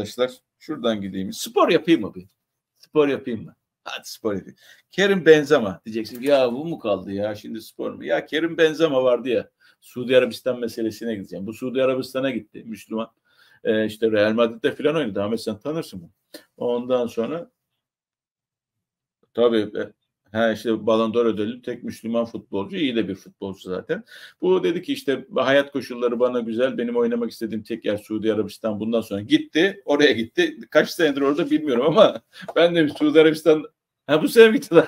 arkadaşlar. Şuradan gideyim. Spor yapayım mı bir? Spor yapayım mı? Hadi spor yapayım. Kerim Benzema diyeceksin. Ya bu mu kaldı ya şimdi spor mu? Ya Kerim Benzema vardı ya. Suudi Arabistan meselesine gideceğim. Bu Suudi Arabistan'a gitti Müslüman. İşte Real Madrid'de falan oynadı. Ahmet sen tanırsın bunu. Ondan sonra tabii işte Ballon d'Or ödüllü tek Müslüman futbolcu. İyi de bir futbolcu zaten. Bu dedi ki işte hayat koşulları bana güzel. Benim oynamak istediğim tek yer Suudi Arabistan. Bundan sonra gitti. Oraya gitti. Kaç senedir orada bilmiyorum ama ben de Suudi Arabistan bu sene mi gitti?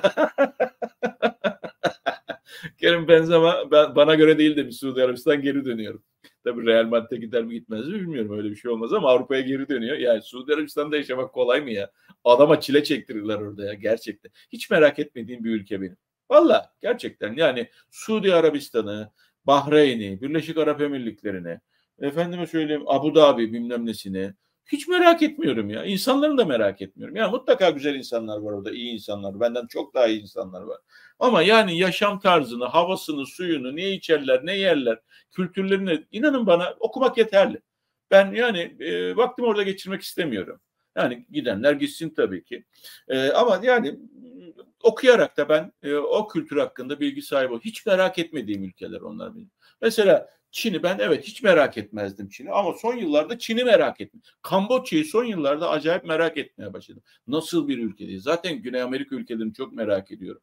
Kerim Benzema bana göre değil de bir Suudi Arabistan geri dönüyorum. Tabii Real Madrid'e gider mi gitmez mi bilmiyorum. Öyle bir şey olmaz ama Avrupa'ya geri dönüyor. Yani Suudi Arabistan'da yaşamak kolay mı ya? Adama çile çektirirler orada ya gerçekten. Hiç merak etmediğim bir ülke benim. Valla gerçekten yani Suudi Arabistan'ı, Bahreyn'i, Birleşik Arap Emirlikleri'ni, efendime söyleyeyim Abu Dhabi bilmem nesini hiç merak etmiyorum ya. İnsanlarını da merak etmiyorum. Ya mutlaka güzel insanlar var orada, iyi insanlar. Benden çok daha iyi insanlar var. Ama yani yaşam tarzını, havasını, suyunu, ne içerler, ne yerler, kültürlerini inanın bana okumak yeterli. Ben yani vaktimi orada geçirmek istemiyorum. Yani gidenler gitsin tabii ki. Ama yani okuyarak da ben o kültür hakkında bilgi sahibi oldum. Hiç merak etmediğim ülkeler onlar benim. Mesela Çin'i ben evet hiç merak etmezdim Çin'i ama son yıllarda Çin'i merak ettim. Kamboçya'yı son yıllarda acayip merak etmeye başladım. Nasıl bir ülke diye. Zaten Güney Amerika ülkelerini çok merak ediyorum.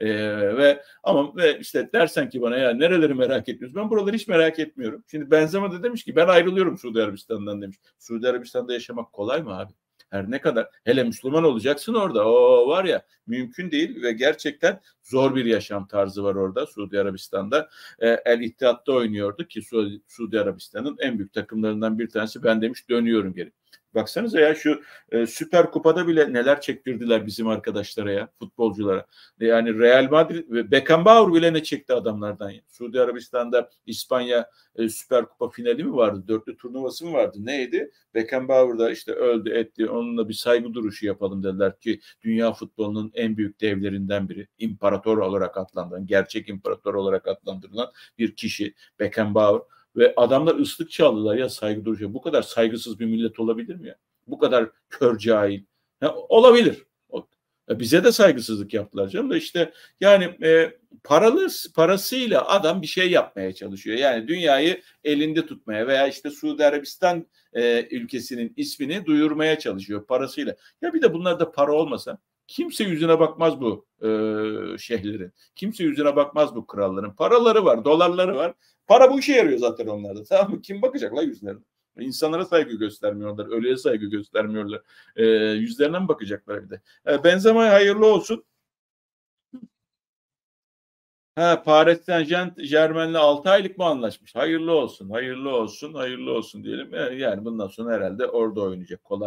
Ve işte dersen ki bana ya nereleri merak ediyorsun? Ben buraları hiç merak etmiyorum. Şimdi Benzema da demiş ki ben ayrılıyorum Suudi Arabistan'dan demiş. Suudi Arabistan'da yaşamak kolay mı abi? Her ne kadar hele Müslüman olacaksın orada o var ya mümkün değil ve gerçekten zor bir yaşam tarzı var orada Suudi Arabistan'da. El İttihat'ta oynuyordu ki Suudi Arabistan'ın en büyük takımlarından bir tanesi ben demiş dönüyorum geri. Baksanıza ya şu Süper Kupa'da bile neler çektirdiler bizim arkadaşlara ya futbolculara. Yani Real Madrid ve Beckenbauer bile ne çekti adamlardan ya. Suudi Arabistan'da İspanya Süper Kupa finali mi vardı? Dörtlü turnuvası mı vardı? Neydi? Beckenbauer da işte öldü etti. Onunla bir saygı duruşu yapalım dediler ki dünya futbolunun en büyük devlerinden biri. İmparator olarak adlandırılan, gerçek imparator olarak adlandırılan bir kişi Beckenbauer. Ve adamlar ıslık çaldılar ya saygı duruşu. Bu kadar saygısız bir millet olabilir mi ya? Bu kadar kör cahil. Olabilir. Bize de saygısızlık yaptılar canım da işte yani parasıyla adam bir şey yapmaya çalışıyor. Yani dünyayı elinde tutmaya veya işte Suudi Arabistan ülkesinin ismini duyurmaya çalışıyor parasıyla. Ya bir de bunlarda para olmasa kimse yüzüne bakmaz bu şeyhlerin. Kimse yüzüne bakmaz bu kralların. Paraları var, dolarları var. Para bu işe yarıyor zaten onlarda. Tamam mı? Kim bakacak la yüzlerine? İnsanlara saygı göstermiyorlar. Ölüye saygı göstermiyorlar. Yüzlerine mi bakacaklar bir de? Benzema hayırlı olsun. Paris Saint-Germain'le 6 aylık mı anlaşmış? Hayırlı olsun, hayırlı olsun, hayırlı olsun diyelim. Yani bundan sonra herhalde orada oynayacak. Kolay